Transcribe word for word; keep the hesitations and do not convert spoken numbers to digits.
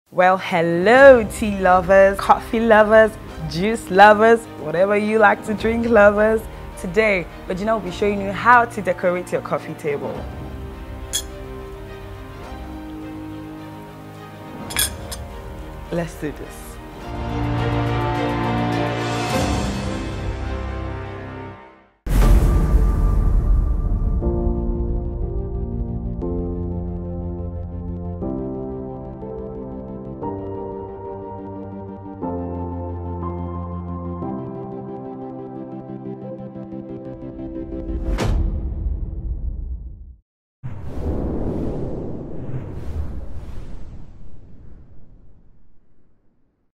Well, hello tea lovers, coffee lovers, juice lovers, whatever you like to drink lovers. Today, Regina will be showing you how to decorate your coffee table. Let's do this.